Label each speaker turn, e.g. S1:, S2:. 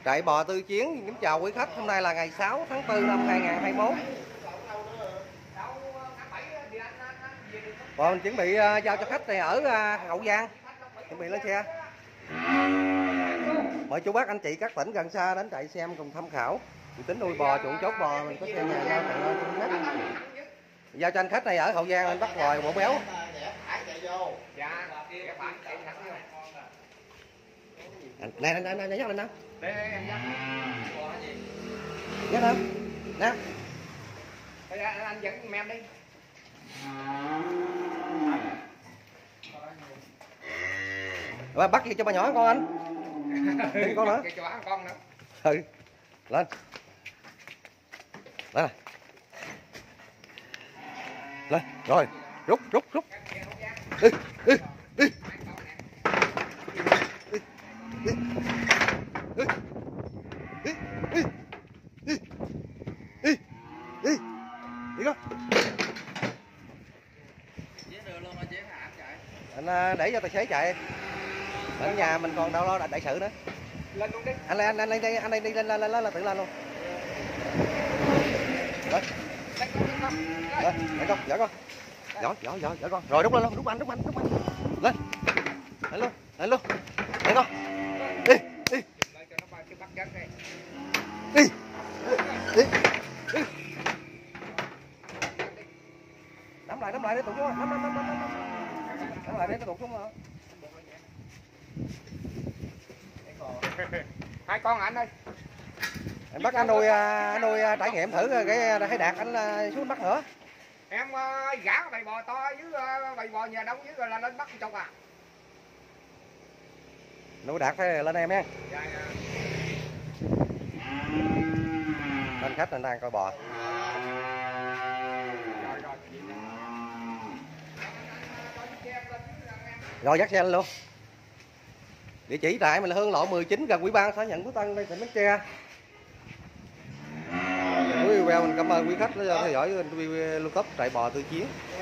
S1: Trại bò Tư Chiến kính chào quý khách. Hôm nay là ngày 6 tháng 4 năm 2021. Bò mình chuẩn bị giao cho khách này ở Hậu Giang, chuẩn bị lên xe. Mời chú bác anh chị các tỉnh gần xa đến trại xem cùng tham khảo uy tín nuôi bò, chuộng chốt bò. Mình có xe nhà giao cho anh khách này ở Hậu Giang, anh bắt ngồi bộ béo. Này dắt lên đâu? Dắt đâu? Nè.
S2: Anh dẫn mem đi.
S1: Rồi, bắt gì cho bà nhỏ con anh. Đừng con nữa.
S2: Cho con nữa.
S1: Ừ. Lên. Lên. Lên. Rồi, rút. Đi. Đi con. Anh để cho tài xế chạy. Ở nhà mình còn đâu lo đại sự nữa.
S2: Lên luôn đi.
S1: Anh đi lên tự lên luôn. Rồi. Lên con, dở con. Dở con. Rồi rút lên luôn, rút anh. Lên. Lên luôn. Lên con. Đi. Nắm lại để tụt xuống. Nắm lại để nó tụt xuống rồi.
S2: Hai con anh ơi.
S1: Anh bắt anh nuôi trải nghiệm thử cái thấy đạt anh xuống bắt nữa.
S2: Em gã bầy bò to với bầy bò nhà đông với là lên bắt chục à.
S1: Nuôi đạt phải lên em nha.
S2: Dạ.
S1: Anh khách anh đang coi bò. Rồi dắt xe lên luôn. Địa chỉ tại mình là Hương Lộ 19 gần Quý Ban, xã Nhận Phú Tân, đây tỉnh Bến Tre. Cuối video mình cảm ơn quý khách đã theo dõi video lưu cấp trại bò Tư Chiến.